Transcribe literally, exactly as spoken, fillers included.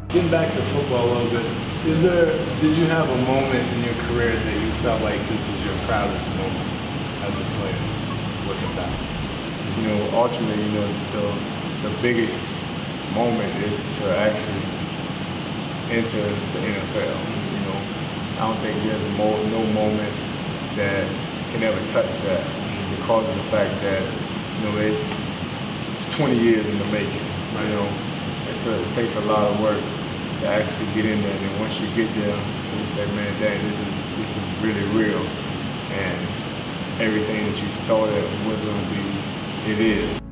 Getting back to football a little bit, is there, did you have a moment in your career that you felt like this was your proudest moment as a player, looking back? You know, ultimately, you know, the, the biggest moment is to actually enter the N F L. You know, I don't think there's a mo no moment that can ever touch that because of the fact that, you know, it's, it's twenty years in the making. You know, it's a, it takes a lot of work to actually get in there, and then once you get there, you say, man, dang, this is this is really real, and everything that you thought it was going to be, it is.